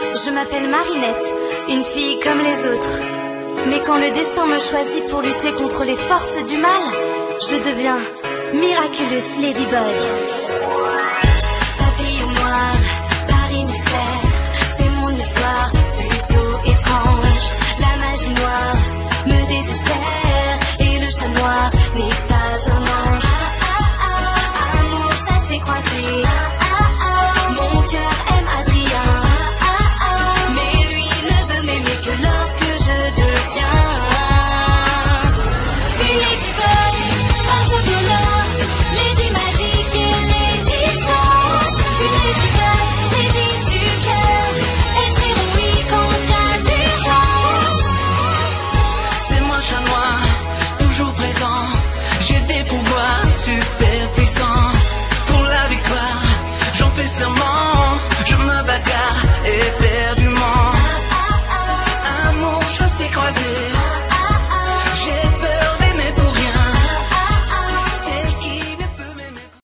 Je m'appelle Marinette, une fille comme les autres. Mais quand le destin me choisit pour lutter contre les forces du mal, je deviens Miraculous Ladybug.